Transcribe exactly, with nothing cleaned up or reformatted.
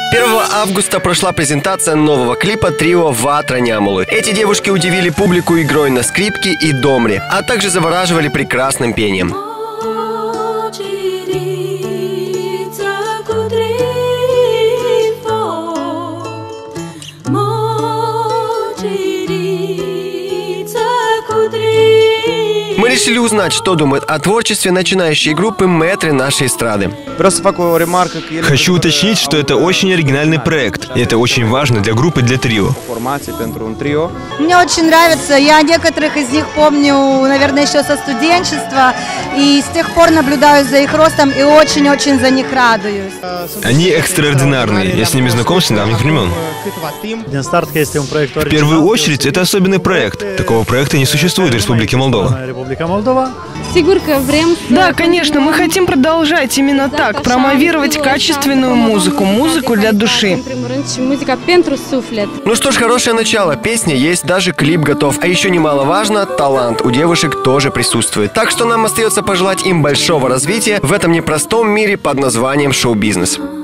первого августа прошла презентация нового клипа трио «Ватра Нямулы». Эти девушки удивили публику игрой на скрипке и домре, а также завораживали прекрасным пением. Мы решили узнать, что думают о творчестве начинающей группы мэтры нашей эстрады. Хочу уточнить, что это очень оригинальный проект, и это очень важно для группы, для трио. Мне очень нравится, я некоторых из них помню, наверное, еще со студенчества, и с тех пор наблюдаю за их ростом и очень-очень за них радуюсь. Они экстраординарные, я с ними знаком с недавних времен. В первую очередь, это особенный проект. Такого проекта не существует в Республике Молдова. Да, конечно, мы хотим продолжать именно так, промовировать качественную музыку, музыку для души. Ну что ж, хорошее начало. Песня есть, даже клип готов. А еще немаловажно, талант у девушек тоже присутствует. Так что нам остается пожелать им большого развития в этом непростом мире под названием шоу-бизнес.